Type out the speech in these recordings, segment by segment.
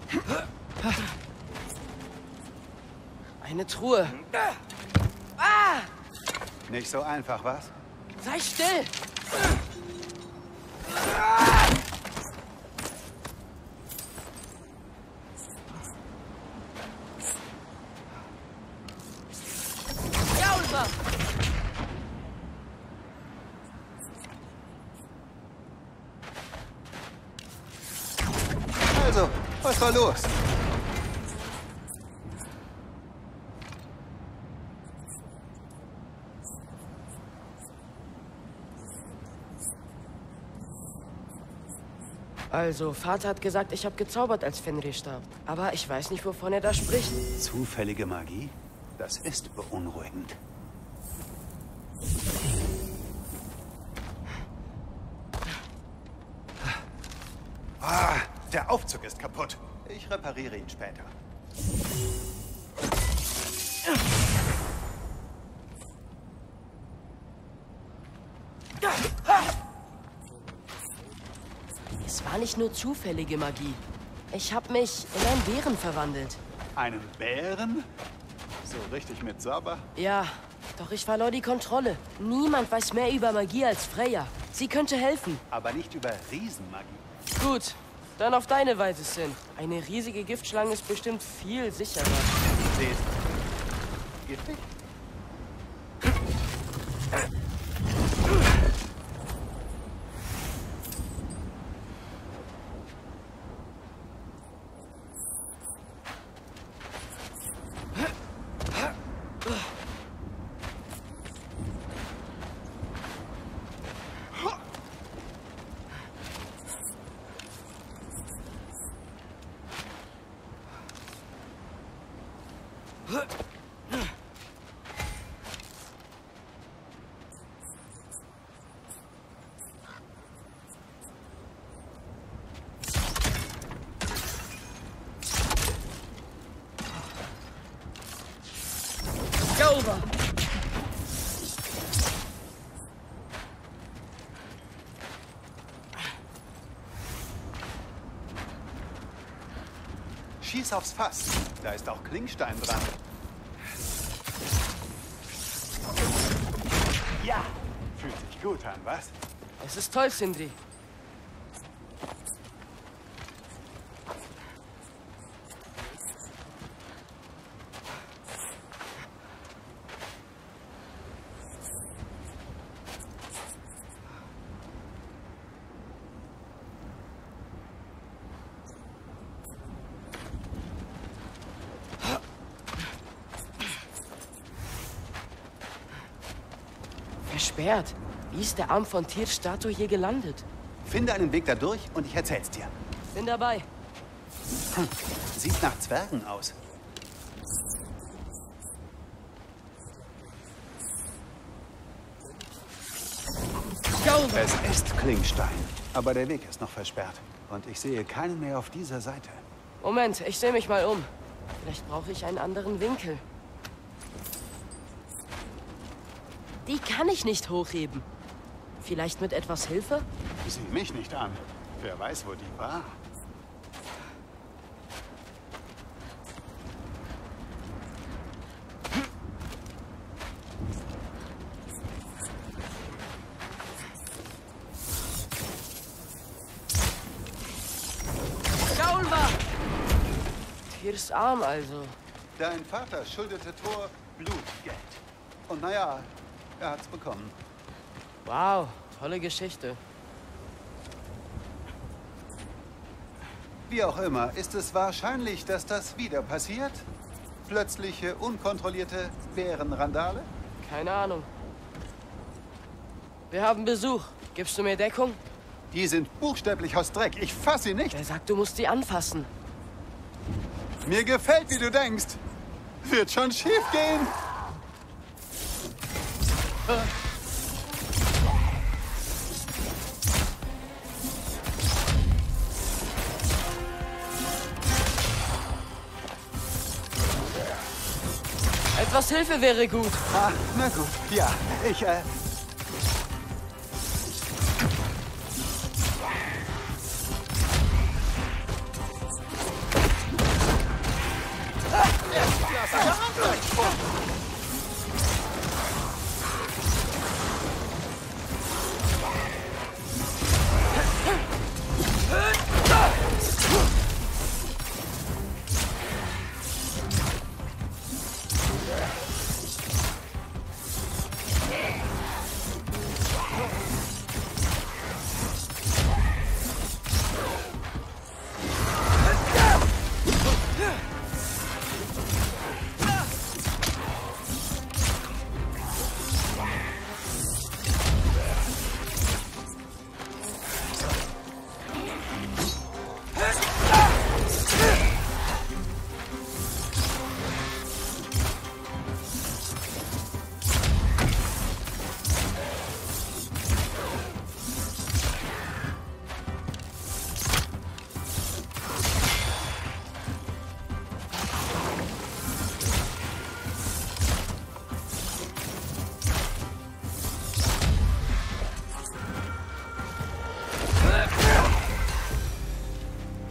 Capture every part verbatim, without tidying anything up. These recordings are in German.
Eine Truhe. Ah! Nicht so einfach, was? Sei still! Also, was war los? Also, Vater hat gesagt, ich habe gezaubert, als Fenrir starb. Aber ich weiß nicht, wovon er da spricht. Zufällige Magie? Das ist beunruhigend. Ah, der Aufzug ist kaputt. Ich repariere ihn später. Es war nicht nur zufällige Magie. Ich habe mich in einen Bären verwandelt. Einen Bären? So richtig mit Zauber? Ja, doch ich verlor die Kontrolle. Niemand weiß mehr über Magie als Freya. Sie könnte helfen. Aber nicht über Riesenmagie. Gut, dann auf deine Weise, Sin. Eine riesige Giftschlange ist bestimmt viel sicherer. Sie ist giftig? Over. Schieß aufs Fass. Da ist auch Klingstein dran. Ja, fühlt sich gut an, was? Es ist toll, Sindri. Versperrt. Wie ist der Arm von Tyrs Statue hier gelandet? Finde einen Weg da durch und ich erzähl's dir. Bin dabei. Hm. Sieht nach Zwergen aus. Es ist Klingstein, aber der Weg ist noch versperrt. Und ich sehe keinen mehr auf dieser Seite. Moment, ich sehe mich mal um. Vielleicht brauche ich einen anderen Winkel. Die kann ich nicht hochheben. Vielleicht mit etwas Hilfe? Sieh mich nicht an. Wer weiß, wo die war. Tyrs Arm also. Dein Vater schuldete Thor Blutgeld. Und naja, er hat's bekommen. Wow, tolle Geschichte. Wie auch immer, ist es wahrscheinlich, dass das wieder passiert? Plötzliche, unkontrollierte Bärenrandale? Keine Ahnung. Wir haben Besuch. Gibst du mir Deckung? Die sind buchstäblich aus Dreck. Ich fass sie nicht. Wer sagt, du musst sie anfassen? Mir gefällt, wie du denkst. Wird schon schief gehen. Etwas Hilfe wäre gut. Ah, na gut. Ja, ich, äh...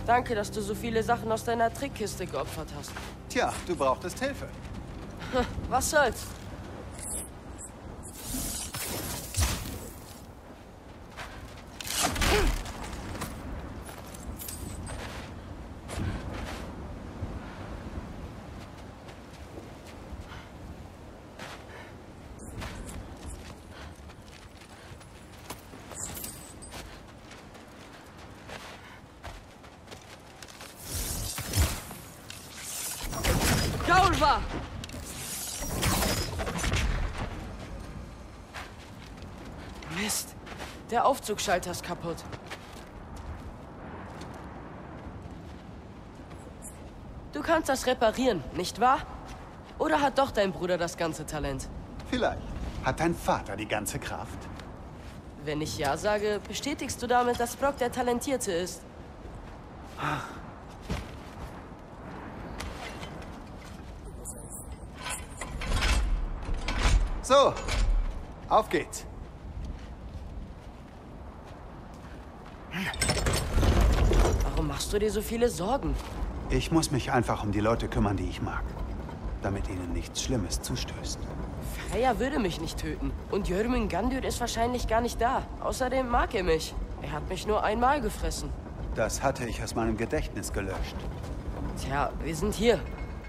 Danke, dass du so viele Sachen aus deiner Trickkiste geopfert hast. Tja, du brauchtest Hilfe. Was soll's? Gaulva! Mist, der Aufzugschalter ist kaputt. Du kannst das reparieren, nicht wahr? Oder hat doch dein Bruder das ganze Talent? Vielleicht. Hat dein Vater die ganze Kraft? Wenn ich ja sage, bestätigst du damit, dass Brok der Talentierte ist? So, auf geht's. Warum machst du dir so viele Sorgen? Ich muss mich einfach um die Leute kümmern, die ich mag. Damit ihnen nichts Schlimmes zustößt. Freya würde mich nicht töten. Und Jörmungandr ist wahrscheinlich gar nicht da. Außerdem mag er mich. Er hat mich nur einmal gefressen. Das hatte ich aus meinem Gedächtnis gelöscht. Tja, wir sind hier.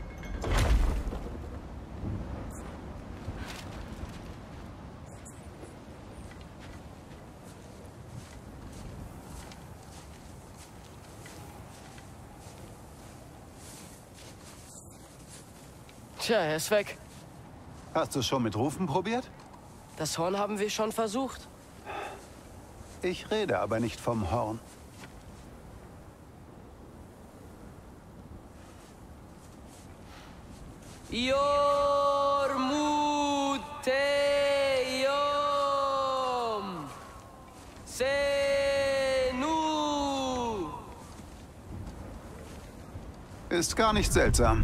Tja, er ist weg. Hast du schon mit Rufen probiert? Das Horn haben wir schon versucht. Ich rede aber nicht vom Horn. Yormuteum Senu. Ist gar nicht seltsam.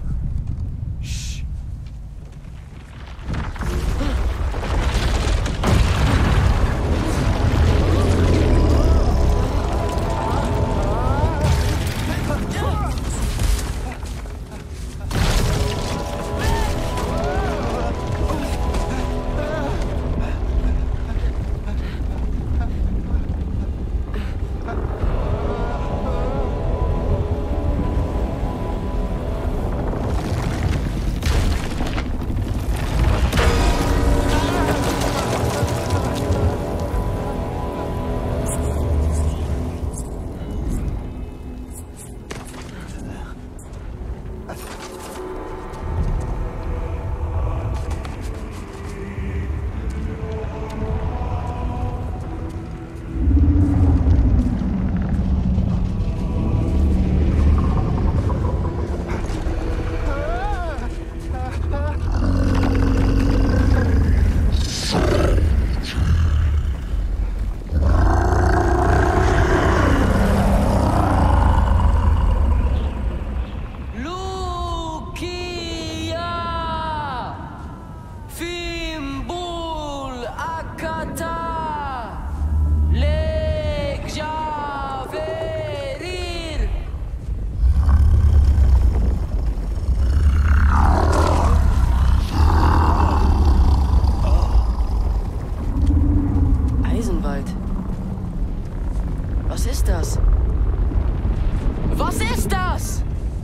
Was ist das? Was ist das?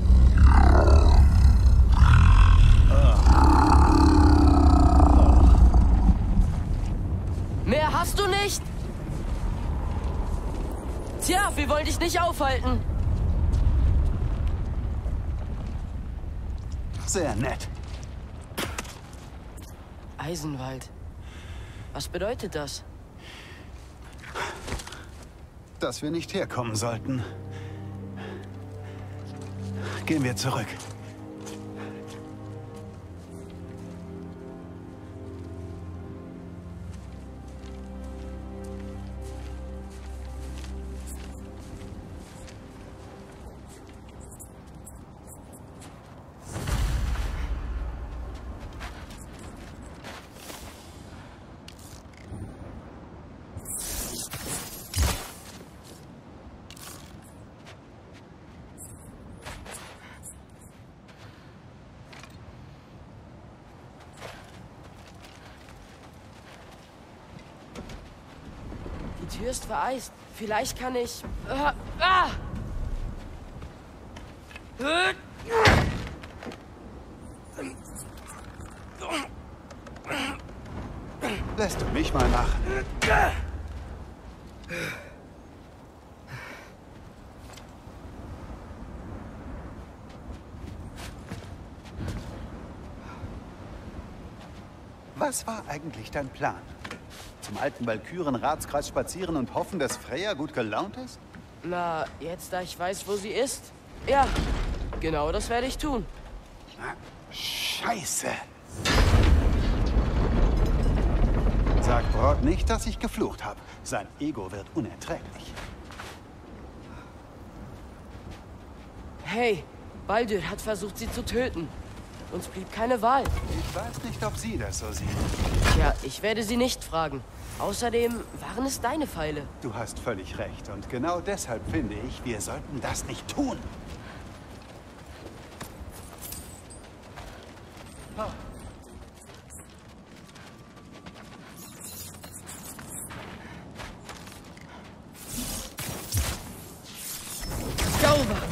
Mehr hast du nicht? Tja, wir wollen dich nicht aufhalten. Sehr nett. Eisenwald. Was bedeutet das? Dass wir nicht herkommen sollten. Gehen wir zurück. Tür ist vereist. Vielleicht kann ich... Ah! Ah! Lässt du mich mal machen? Was war eigentlich dein Plan? Zum alten Walküren-Ratskreis spazieren und hoffen, dass Freya gut gelaunt ist? Na, jetzt da ich weiß, wo sie ist. Ja, genau das werde ich tun. Scheiße. Sag Brod nicht, dass ich geflucht habe. Sein Ego wird unerträglich. Hey, Baldur hat versucht, sie zu töten. Uns blieb keine Wahl. Ich weiß nicht, ob sie das so sieht. Tja, ich werde sie nicht fragen. Außerdem waren es deine Pfeile. Du hast völlig recht. Und genau deshalb finde ich, wir sollten das nicht tun. Oh. Sauber!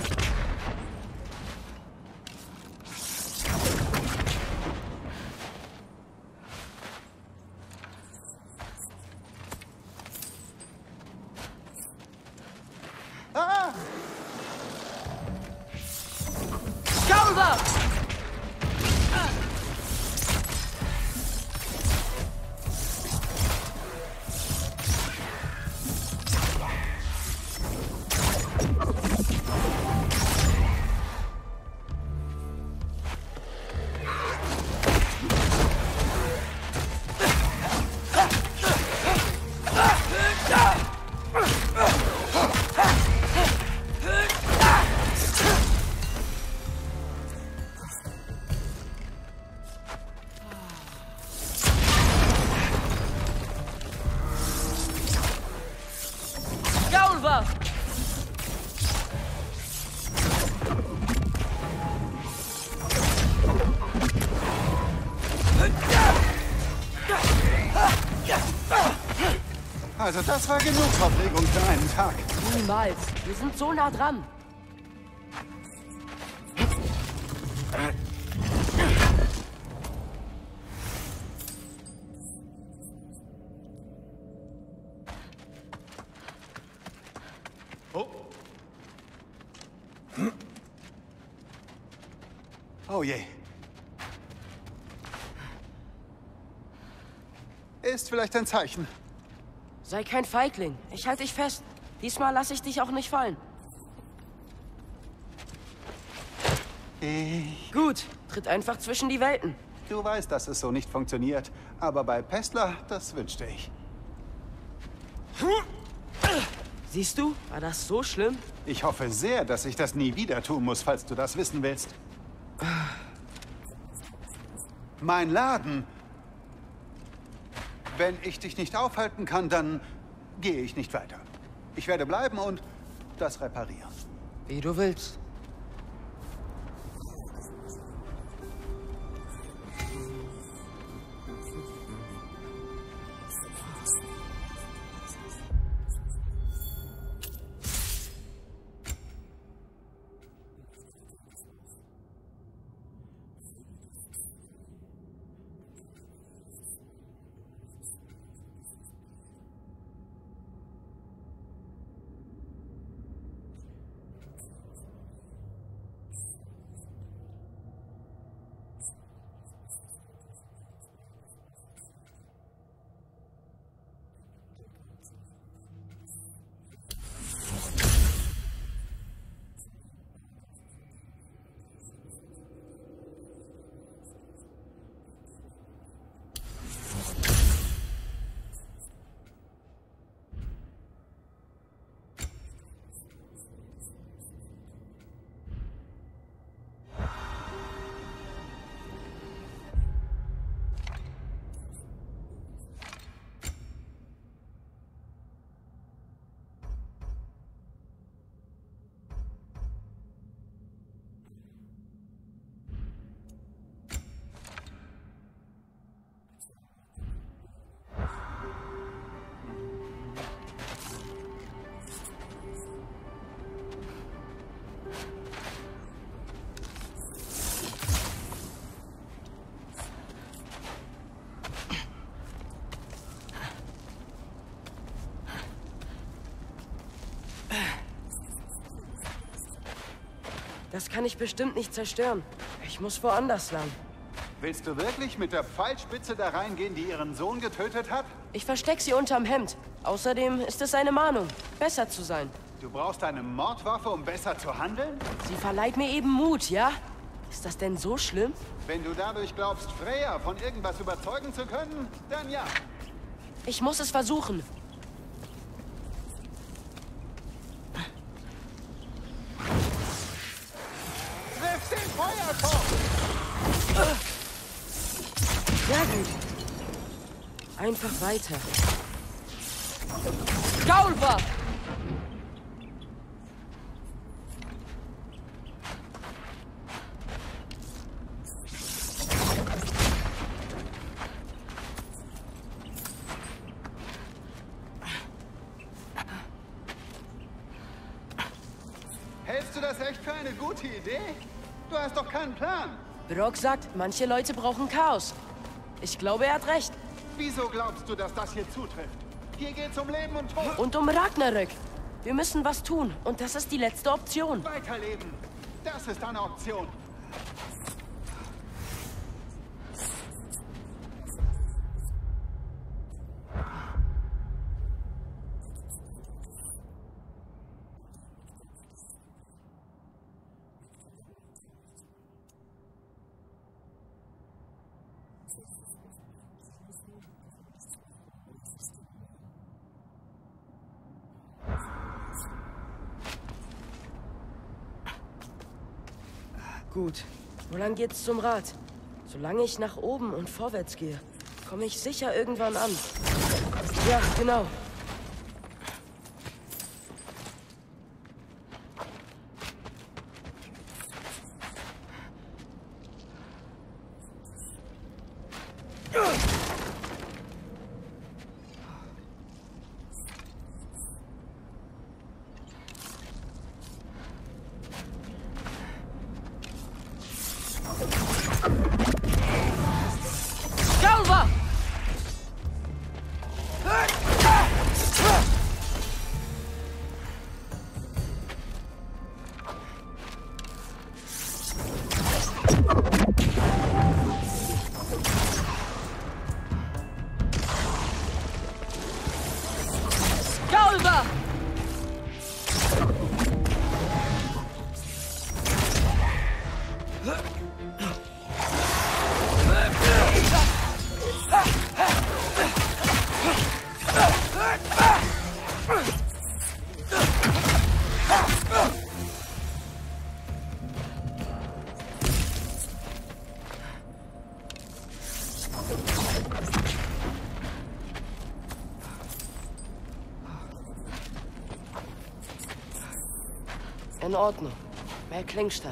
Ah! Sauber! Sauber! Also das war genug Aufregung für einen Tag. Niemals. Wir sind so nah dran. Oh. Oh je. Ist vielleicht ein Zeichen. Sei kein Feigling. Ich halte dich fest. Diesmal lasse ich dich auch nicht fallen. Ich... Gut, tritt einfach zwischen die Welten. Du weißt, dass es so nicht funktioniert. Aber bei Pestler, das wünschte ich. Siehst du? War das so schlimm? Ich hoffe sehr, dass ich das nie wieder tun muss, falls du das wissen willst. Mein Laden. Wenn ich dich nicht aufhalten kann, dann gehe ich nicht weiter. Ich werde bleiben und das reparieren. Wie du willst. Das kann ich bestimmt nicht zerstören. Ich muss woanders lang. Willst du wirklich mit der Pfeilspitze da reingehen, die ihren Sohn getötet hat? Ich versteck sie unterm Hemd. Außerdem ist es eine Mahnung, besser zu sein. Du brauchst eine Mordwaffe, um besser zu handeln? Sie verleiht mir eben Mut, ja? Ist das denn so schlimm? Wenn du dadurch glaubst, Freya von irgendwas überzeugen zu können, dann ja. Ich muss es versuchen. Triff den Feuertopf! Sehr gut. Einfach weiter. Gaulva! Hältst du das echt für eine gute Idee? Du hast doch keinen Plan. Brok sagt, manche Leute brauchen Chaos. Ich glaube, er hat recht. Wieso glaubst du, dass das hier zutrifft? Hier geht's um Leben und Tod. Und um Ragnarök. Wir müssen was tun. Und das ist die letzte Option. Weiterleben. Das ist eine Option. Gut. Wo lang geht's zum Rad? Solange ich nach oben und vorwärts gehe, komme ich sicher irgendwann an. Ja, genau. In Ordnung. Mehr Klingstein.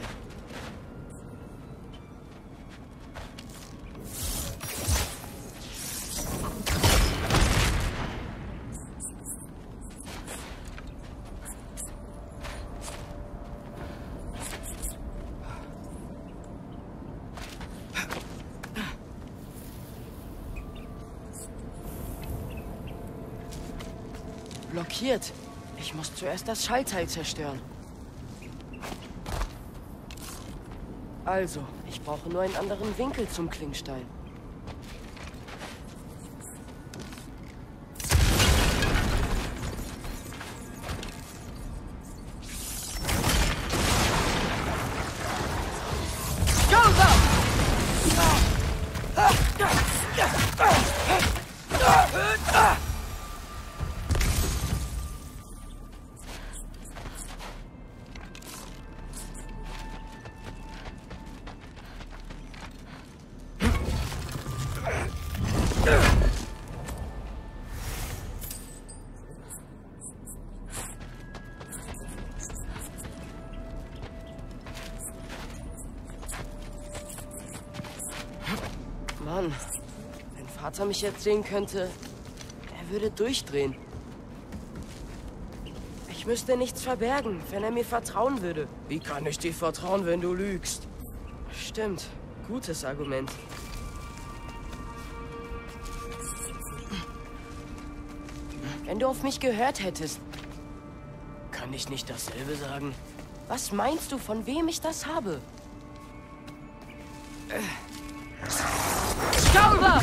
Blockiert. Ich muss zuerst das Schaltteil zerstören. Also, ich brauche nur einen anderen Winkel zum Klingstein. Mann, wenn Vater mich jetzt sehen könnte, er würde durchdrehen. Ich müsste nichts verbergen, wenn er mir vertrauen würde. Wie kann ich dir vertrauen, wenn du lügst? Stimmt, gutes Argument. Wenn du auf mich gehört hättest, kann ich nicht dasselbe sagen? Was meinst du, von wem ich das habe? Excalibur!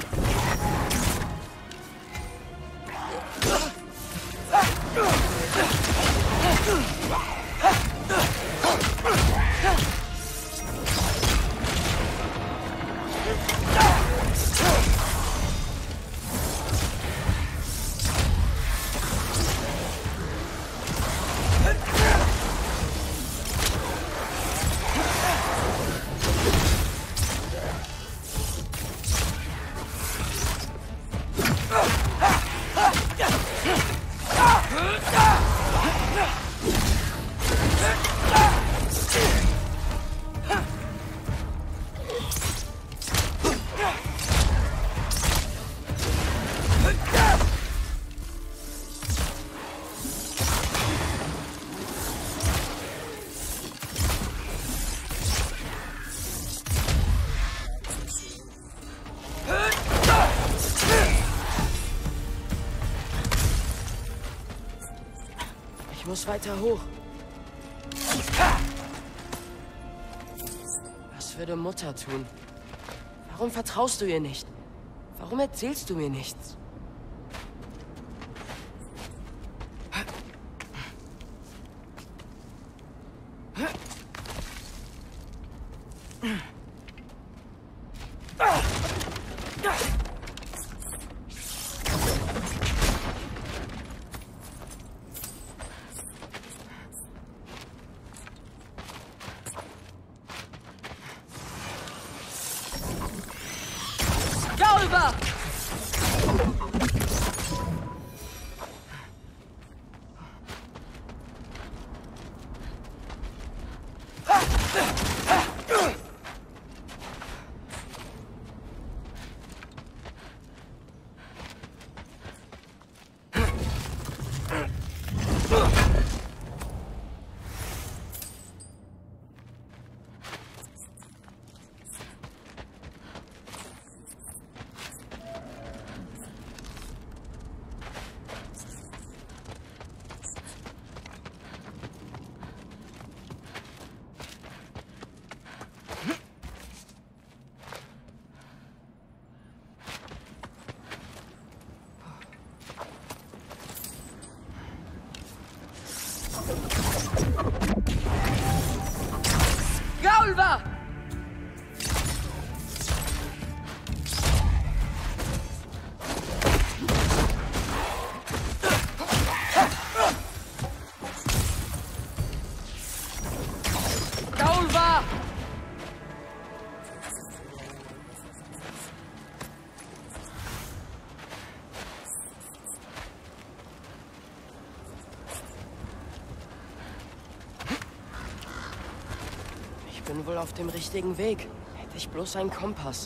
Ich muss weiter hoch. Was würde Mutter tun? Warum vertraust du ihr nicht? Warum erzählst du mir nichts? Excalibur! Excalibur! Excalibur! Ich bin wohl auf dem richtigen Weg. Hätte ich bloß einen Kompass.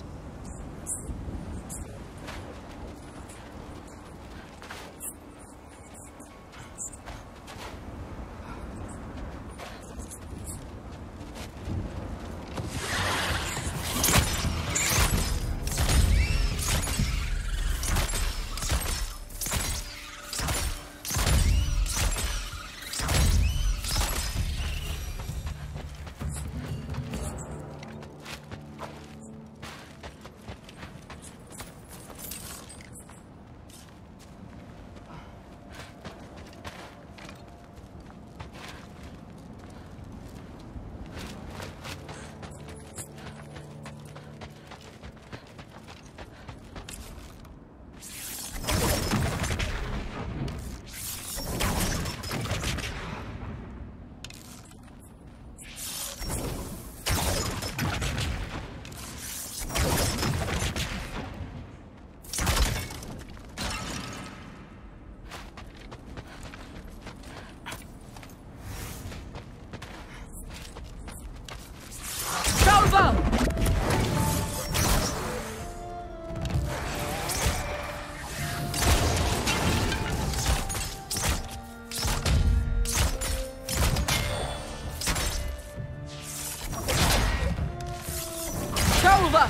Excalibur!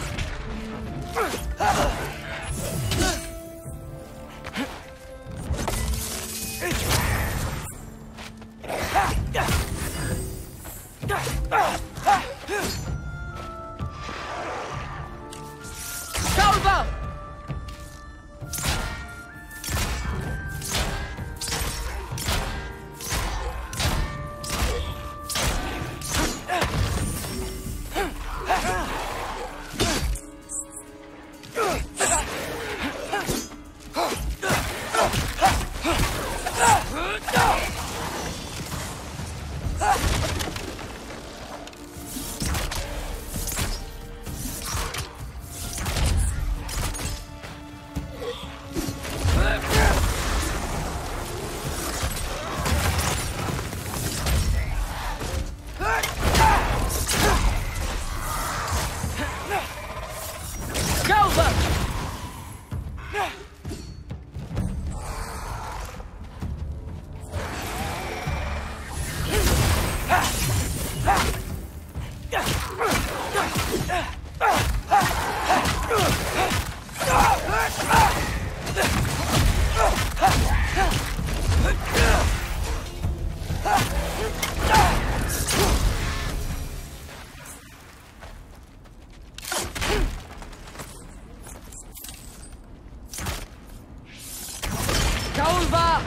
Gaulva!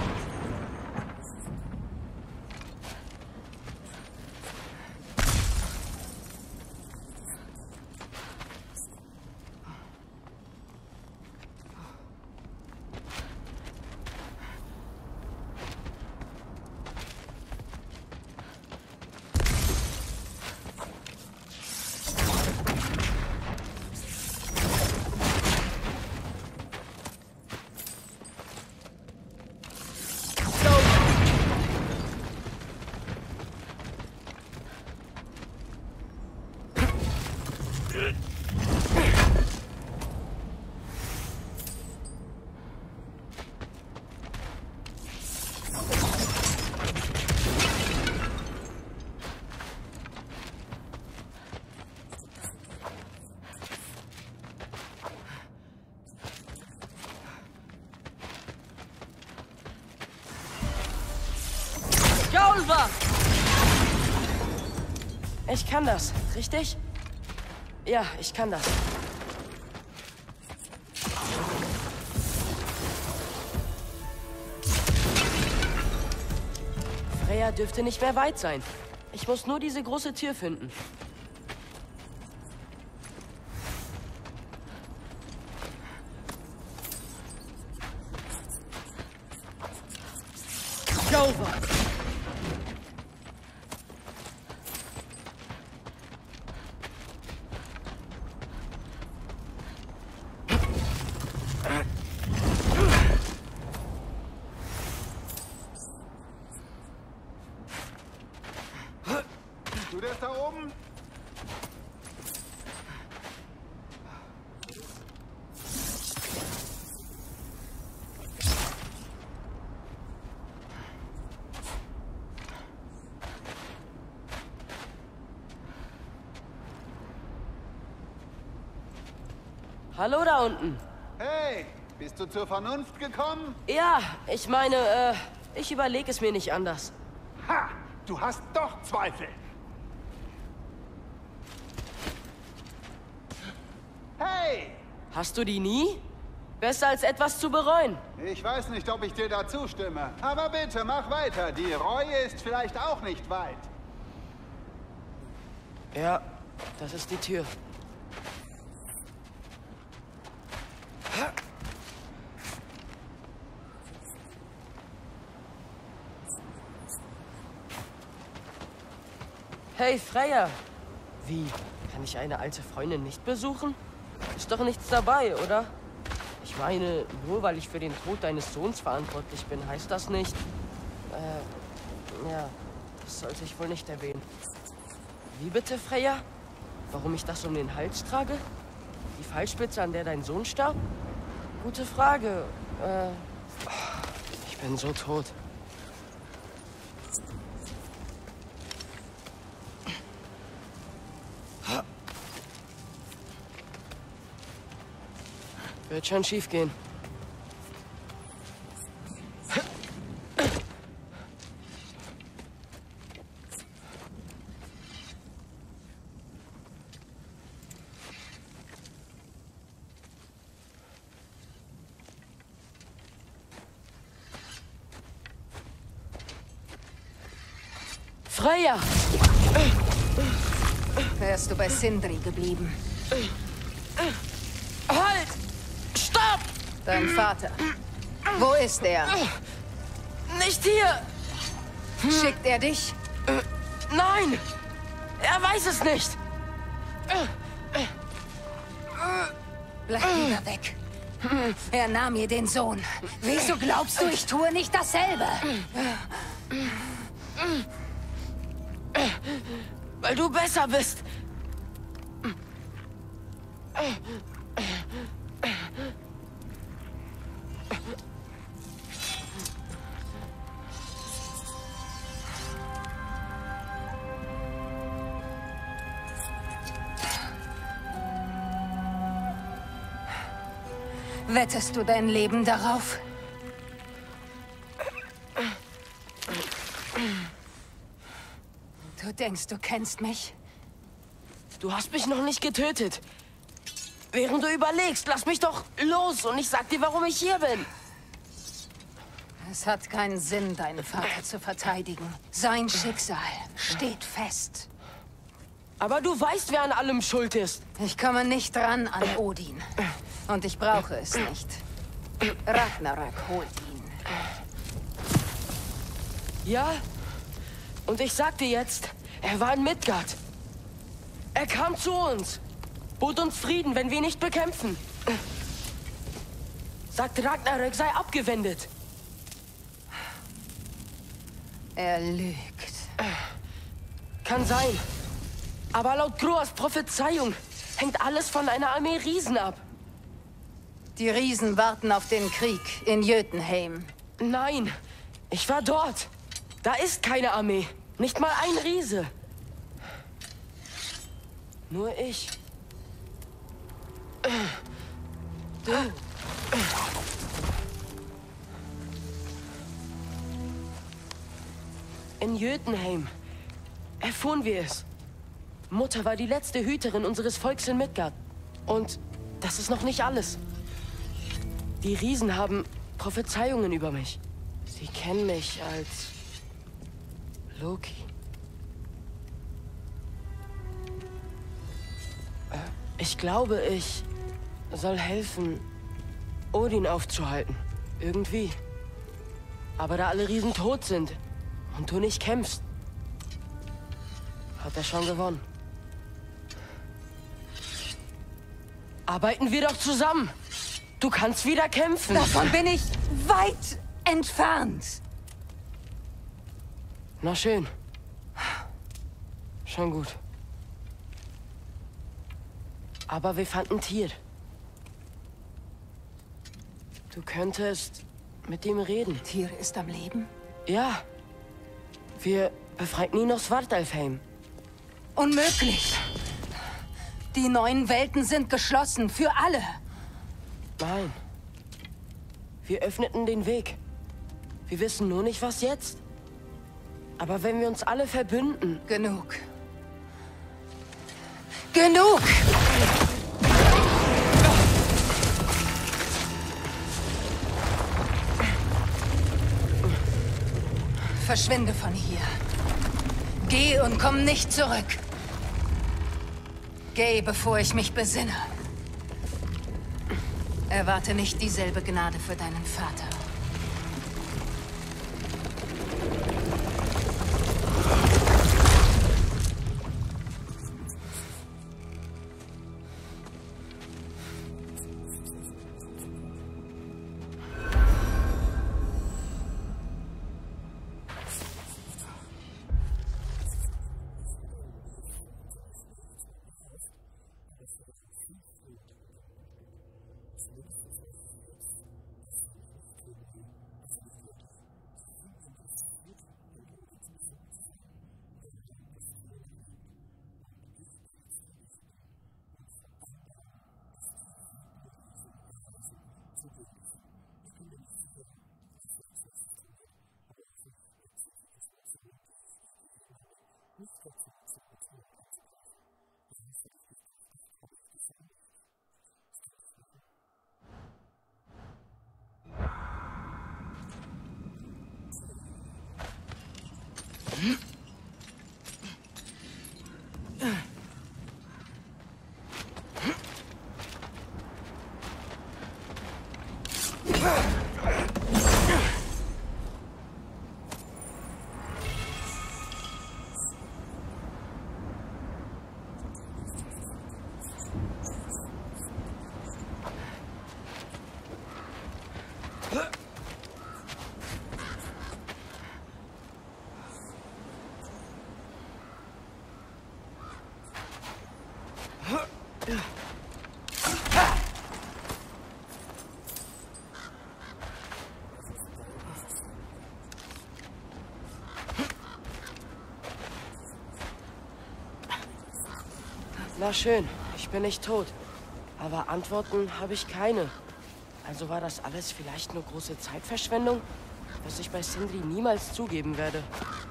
Gaulva! Ich kann das, richtig? Ja, ich kann das. Freya dürfte nicht mehr weit sein. Ich muss nur diese große Tür finden. Gaulva! Du das da oben? Hallo da unten. Hey, bist du zur Vernunft gekommen? Ja, ich meine, äh, ich überlege es mir nicht anders. Ha! Du hast doch Zweifel. Hey! Hast du die nie? Besser als etwas zu bereuen. Ich weiß nicht, ob ich dir da zustimme. Aber bitte, mach weiter. Die Reue ist vielleicht auch nicht weit. Ja, das ist die Tür. Hey, Freya. Wie? Kann ich eine alte Freundin nicht besuchen? Ist doch nichts dabei, oder? Ich meine, nur weil ich für den Tod deines Sohns verantwortlich bin, heißt das nicht... Äh, ja, das sollte ich wohl nicht erwähnen. Wie bitte, Freya? Warum ich das um den Hals trage? Die Pfeilspitze, an der dein Sohn starb? Gute Frage. Äh, ich bin so tot. Wird schon schief gehen. Freya! Wärst du bei Sindri geblieben? Halt! Stopp! Dein Vater. Wo ist er? Nicht hier! Schickt er dich? Nein! Er weiß es nicht! Bleib lieber weg. Er nahm mir den Sohn. Wieso glaubst du, ich tue nicht dasselbe? Weil du besser bist! Wettest du dein Leben darauf? Du denkst, du kennst mich? Du hast mich noch nicht getötet. Während du überlegst, lass mich doch los und ich sag dir, warum ich hier bin. Es hat keinen Sinn, deinen Vater zu verteidigen. Sein Schicksal steht fest. Aber du weißt, wer an allem schuld ist. Ich komme nicht ran an Odin. Und ich brauche es nicht. Ragnarök holt ihn. Ja? Und ich sag dir jetzt, er war in Midgard. Er kam zu uns. Bot uns Frieden, wenn wir ihn nicht bekämpfen. Sagt, Ragnarök sei abgewendet. Er lügt. Kann sein. Aber laut Groas Prophezeiung hängt alles von einer Armee Riesen ab. Die Riesen warten auf den Krieg in Jötunheim. Nein, ich war dort. Da ist keine Armee. Nicht mal ein Riese. Nur ich. Du. In Jötunheim erfuhren wir es. Mutter war die letzte Hüterin unseres Volks in Midgard. Und das ist noch nicht alles. Die Riesen haben Prophezeiungen über mich. Sie kennen mich als Loki. Ich glaube, ich soll helfen, Odin aufzuhalten. Irgendwie. Aber da alle Riesen tot sind und du nicht kämpfst, hat er schon gewonnen. Arbeiten wir doch zusammen. Du kannst wieder kämpfen. Davon bin ich weit entfernt. Na schön. Schon gut. Aber wir fanden Tyr. Du könntest mit ihm reden. Tyr ist am Leben? Ja. Wir befreiten ihn aus Svartalfheim. Unmöglich. Die neuen Welten sind geschlossen für alle. Nein. Wir öffneten den Weg. Wir wissen nur nicht, was jetzt. Aber wenn wir uns alle verbünden... Genug. Genug! Verschwinde von hier. Geh und komm nicht zurück. Geh, bevor ich mich besinne. Erwarte nicht dieselbe Gnade für deinen Vater. Na schön, ich bin nicht tot. Aber Antworten habe ich keine. Also war das alles vielleicht nur große Zeitverschwendung, was ich bei Sindri niemals zugeben werde.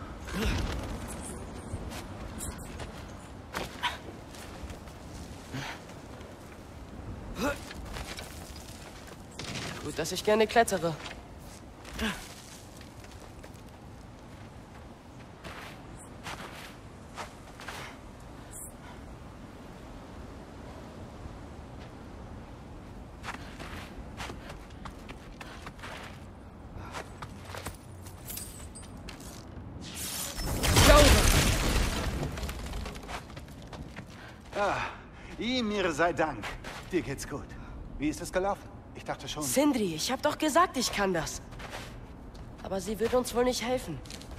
Gut, dass ich gerne klettere. Ah, Ymir sei Dank. Dir geht's gut. Wie ist es gelaufen? Ich dachte schon... Sindri, ich hab doch gesagt, ich kann das. Aber sie wird uns wohl nicht helfen.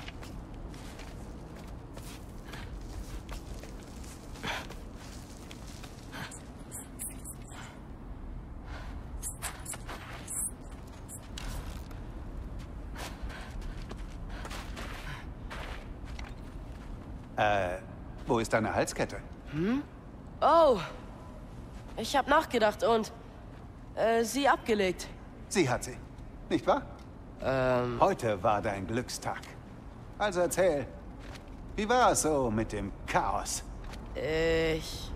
Äh, wo ist deine Halskette? Hm? Oh, ich hab nachgedacht und äh, sie abgelegt. Sie hat sie, nicht wahr? Ähm... Heute war dein Glückstag. Also erzähl, wie war es so mit dem Chaos? Ich...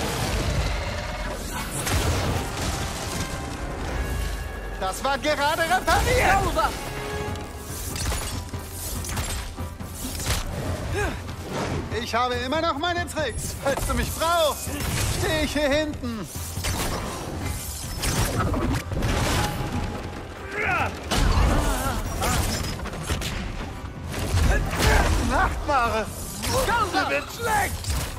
Das war gerade repariert! Sauber! Ich habe immer noch meine Tricks. Falls du mich brauchst, stehe ich hier hinten. Nachtmare! Sie wird schlecht!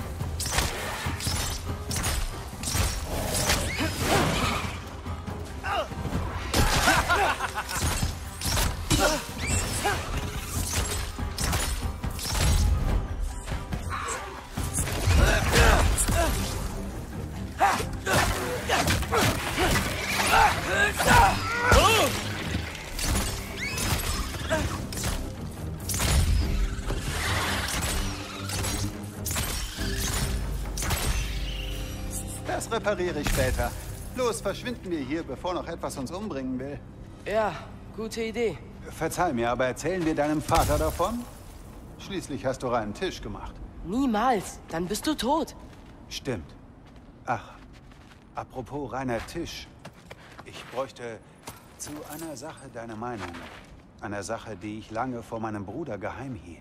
Das repariere ich später. Los, verschwinden wir hier, bevor noch etwas uns umbringen will. Ja, gute Idee. Verzeih mir, aber erzählen wir deinem Vater davon? Schließlich hast du reinen Tisch gemacht. Niemals. Dann bist du tot. Stimmt. Ach, apropos reiner Tisch. Ich bräuchte zu einer Sache deine Meinung. Einer Sache, die ich lange vor meinem Bruder geheim hielt.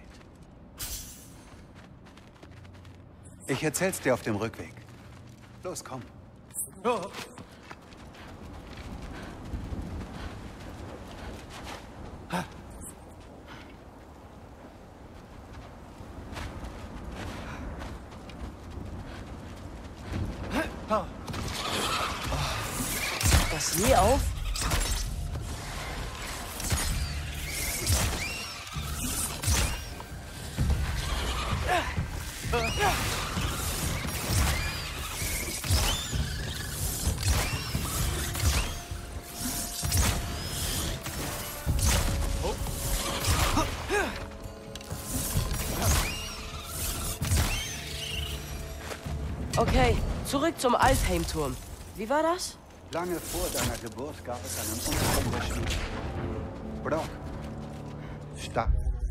Ich erzähl's dir auf dem Rückweg. Los, komm. Oh. Das nie auf? Okay, zurück zum Alfheim-Turm. Wie war das? Lange vor deiner Geburt gab es einen Unterschied. Brock. Stadt.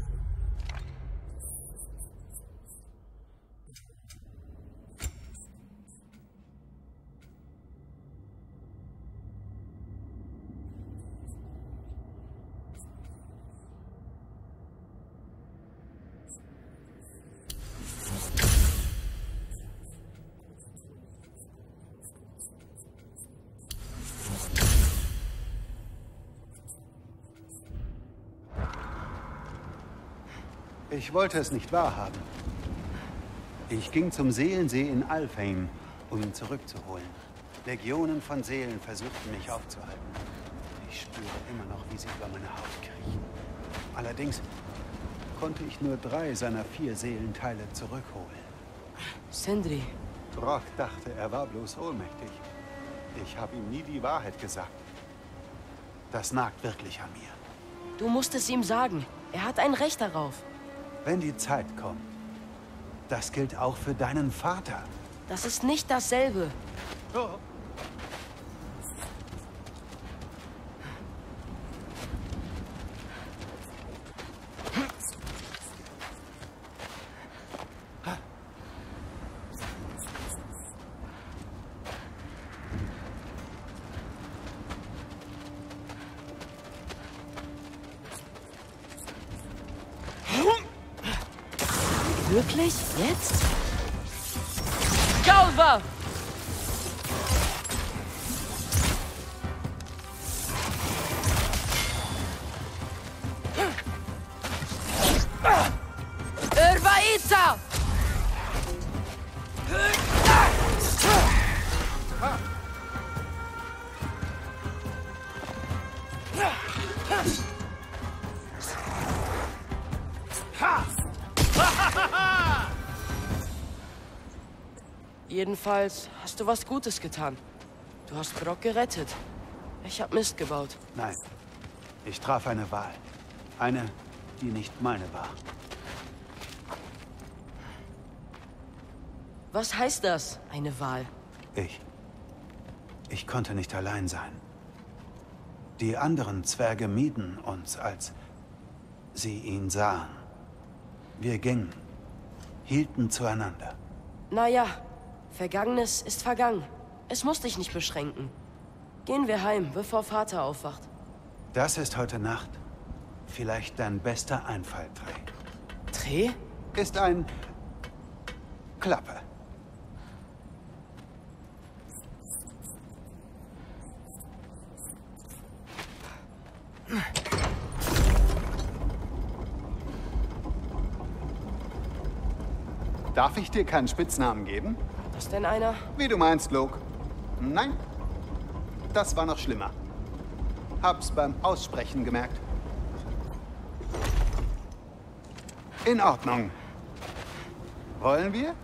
Ich wollte es nicht wahrhaben. Ich ging zum Seelensee in Alfheim, um ihn zurückzuholen. Legionen von Seelen versuchten mich aufzuhalten. Ich spüre immer noch, wie sie über meine Haut kriechen. Allerdings konnte ich nur drei seiner vier Seelenteile zurückholen. Sindri. Brock dachte, er war bloß ohnmächtig. Ich habe ihm nie die Wahrheit gesagt. Das nagt wirklich an mir. Du musst es ihm sagen. Er hat ein Recht darauf. Wenn die Zeit kommt. Das gilt auch für deinen Vater. Das ist nicht dasselbe. Oh. Wirklich? Jetzt? Galva! Irvaita! Jedenfalls hast du was Gutes getan. Du hast Brok gerettet. Ich hab Mist gebaut. Nein, ich traf eine Wahl. Eine, die nicht meine war. Was heißt das, eine Wahl? Ich. Ich konnte nicht allein sein. Die anderen Zwerge mieden uns, als sie ihn sahen. Wir gingen, hielten zueinander. Naja, Vergangenes ist vergangen. Es muss dich nicht beschränken. Gehen wir heim, bevor Vater aufwacht. Das ist heute Nacht vielleicht dein bester Einfall, Trey. Trey? Ist ein Klappe. Darf ich dir keinen Spitznamen geben? Hat das denn einer? Wie du meinst, Luke. Nein, das war noch schlimmer. Hab's beim Aussprechen gemerkt. In Ordnung. Wollen wir?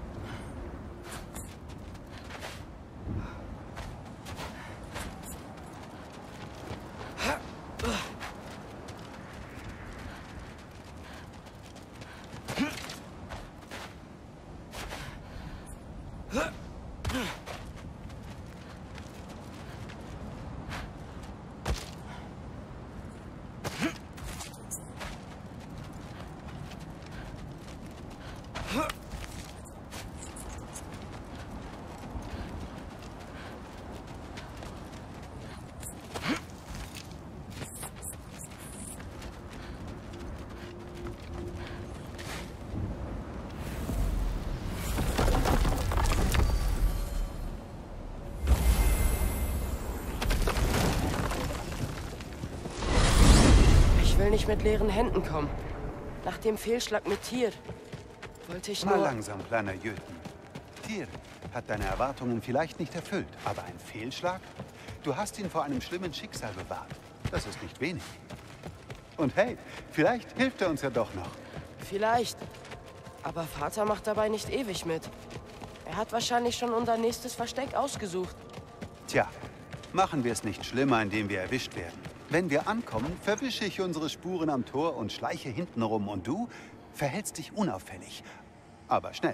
Ich will nicht mit leeren Händen kommen. Nach dem Fehlschlag mit Tyr wollte ich nur... Mal langsam, kleiner Jöten. Tyr hat deine Erwartungen vielleicht nicht erfüllt, aber ein Fehlschlag? Du hast ihn vor einem schlimmen Schicksal bewahrt. Das ist nicht wenig. Und hey, vielleicht hilft er uns ja doch noch. Vielleicht. Aber Vater macht dabei nicht ewig mit. Er hat wahrscheinlich schon unser nächstes Versteck ausgesucht. Tja, machen wir es nicht schlimmer, indem wir erwischt werden. Wenn wir ankommen, verwische ich unsere Spuren am Tor und schleiche hinten rum. Und du verhältst dich unauffällig, aber schnell.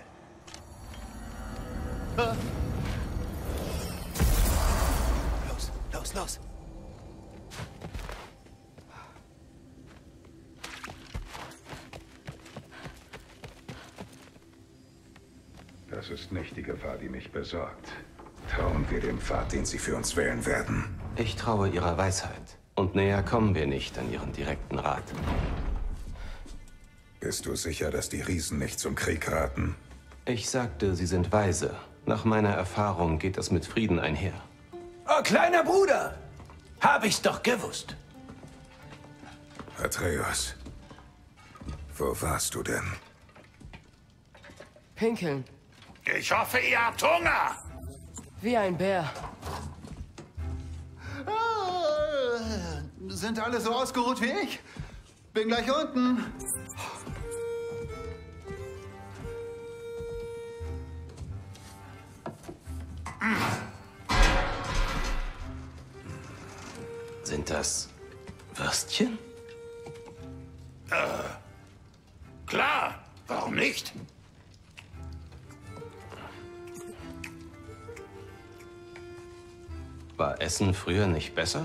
Los, los, los. Das ist nicht die Gefahr, die mich besorgt. Trauen wir dem Pfad, den Sie für uns wählen werden. Ich traue Ihrer Weisheit. Und näher kommen wir nicht an Ihren direkten Rat. Bist du sicher, dass die Riesen nicht zum Krieg raten? Ich sagte, Sie sind weise. Nach meiner Erfahrung geht das mit Frieden einher. Oh, kleiner Bruder! Hab ich's doch gewusst. Atreus, wo warst du denn? Pinkeln. Ich hoffe, ihr habt Hunger! Wie ein Bär. Sind alle so ausgeruht wie ich? Bin gleich unten. Sind das Würstchen? Äh, klar, warum nicht? War Essen früher nicht besser?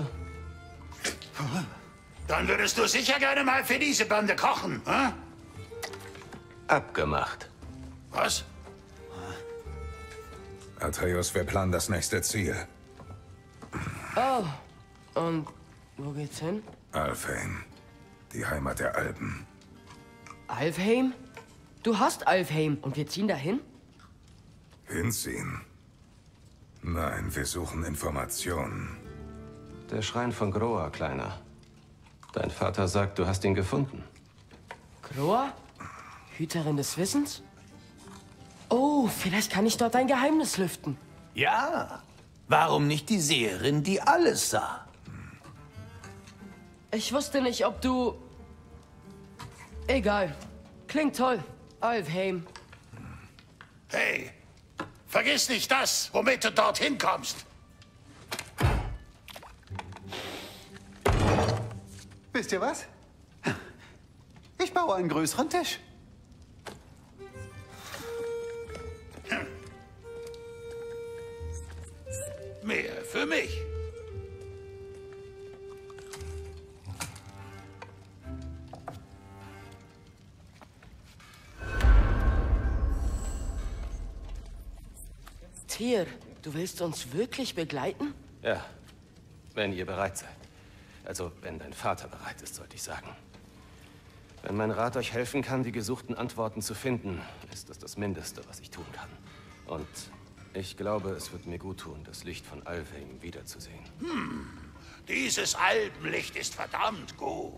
Dann würdest du sicher gerne mal für diese Bande kochen, hm? Abgemacht. Was? Atreus, wir planen das nächste Ziel. Oh, und wo geht's hin? Alfheim, die Heimat der Alpen. Alfheim? Du hast Alfheim und wir ziehen dahin? Hinziehen? Nein, wir suchen Informationen. Der Schrein von Groa, Kleiner. Dein Vater sagt, du hast ihn gefunden. Groa? Hüterin des Wissens? Oh, vielleicht kann ich dort ein Geheimnis lüften. Ja. Warum nicht die Seherin, die alles sah? Ich wusste nicht, ob du... Egal. Klingt toll. Alfheim. Hey, vergiss nicht das, womit du dorthin kommst. Wisst ihr was? Ich baue einen größeren Tisch. Mehr für mich. Tyr, du willst uns wirklich begleiten? Ja, wenn ihr bereit seid. Also, wenn dein Vater bereit ist, sollte ich sagen. Wenn mein Rat euch helfen kann, die gesuchten Antworten zu finden, ist das das Mindeste, was ich tun kann. Und ich glaube, es wird mir gut tun, das Licht von Alfheim wiederzusehen. Hm, dieses Alpenlicht ist verdammt gut.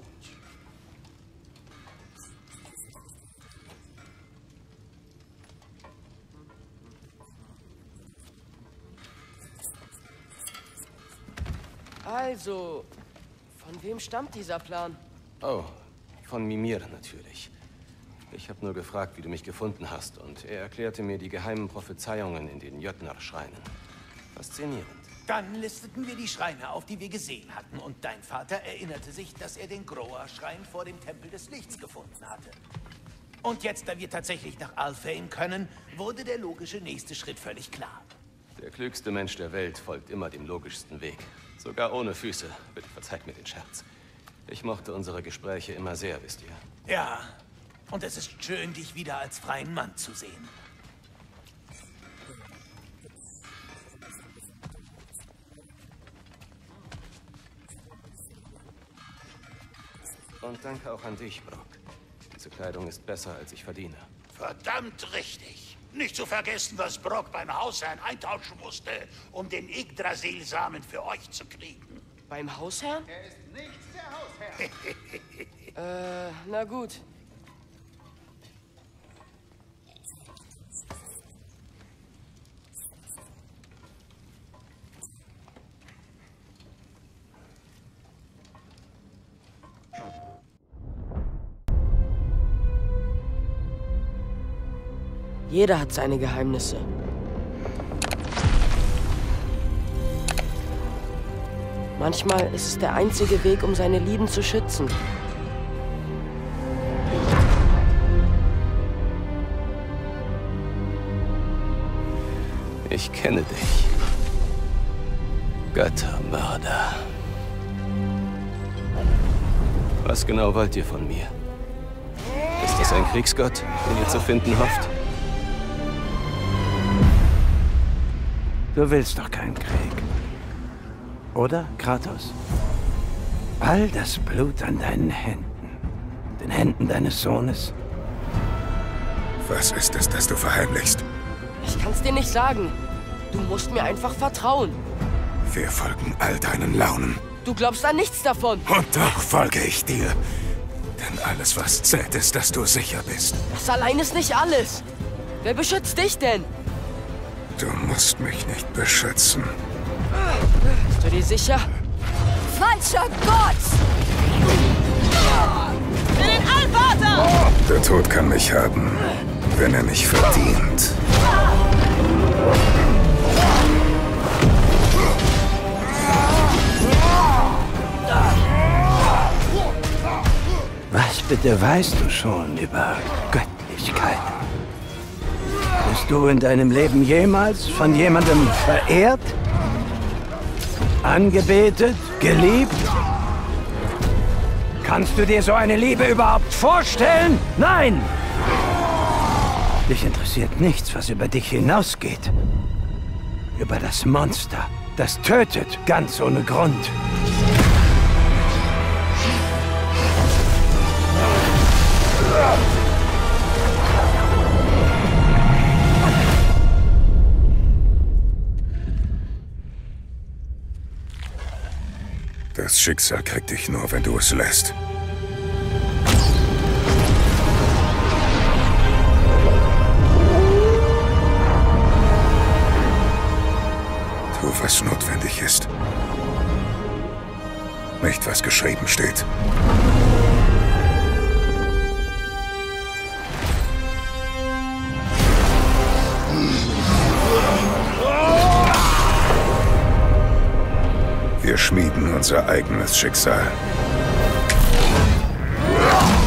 Also, von wem stammt dieser Plan? Oh, von Mimir natürlich. Ich habe nur gefragt, wie du mich gefunden hast, und er erklärte mir die geheimen Prophezeiungen in den Jötnar-Schreinen. Faszinierend. Dann listeten wir die Schreine auf, die wir gesehen hatten, und dein Vater erinnerte sich, dass er den Groa-Schrein vor dem Tempel des Lichts gefunden hatte. Und jetzt, da wir tatsächlich nach Alfheim können, wurde der logische nächste Schritt völlig klar. Der klügste Mensch der Welt folgt immer dem logischsten Weg. Sogar ohne Füße. Bitte verzeiht mir den Scherz. Ich mochte unsere Gespräche immer sehr, wisst ihr. Ja, und es ist schön, dich wieder als freien Mann zu sehen. Und danke auch an dich, Brok. Diese Kleidung ist besser, als ich verdiene. Verdammt richtig. Nicht zu vergessen, was Brok beim Hausherrn eintauschen musste, um den Yggdrasil-Samen für euch zu kriegen. Beim Hausherrn? Er ist nichts der Hausherr. äh, na gut. Jeder hat seine Geheimnisse. Manchmal ist es der einzige Weg, um seine Lieben zu schützen. Ich kenne dich. Göttermörder. Was genau wollt ihr von mir? Ist das ein Kriegsgott, den ihr zu finden hofft? Du willst doch keinen Krieg. Oder, Kratos? All das Blut an deinen Händen. Den Händen deines Sohnes. Was ist es, das du verheimlichst? Ich kann's dir nicht sagen. Du musst mir einfach vertrauen. Wir folgen all deinen Launen. Du glaubst an nichts davon. Und doch folge ich dir. Denn alles, was zählt, ist, dass du sicher bist. Das allein ist nicht alles. Wer beschützt dich denn? Du musst mich nicht beschützen. Bist du dir sicher? Falscher Gott! Für den Allvater! Der Tod kann mich haben, wenn er mich verdient. Was bitte weißt du schon über Göttlichkeit? Bist du in deinem Leben jemals von jemandem verehrt? Angebetet? Geliebt? Kannst du dir so eine Liebe überhaupt vorstellen? Nein! Dich interessiert nichts, was über dich hinausgeht. Über das Monster, das tötet ganz ohne Grund. Das Schicksal kriegt dich nur, wenn du es lässt. Tu, was notwendig ist. Nicht, was geschrieben steht. Wir schmieden unser eigenes Schicksal.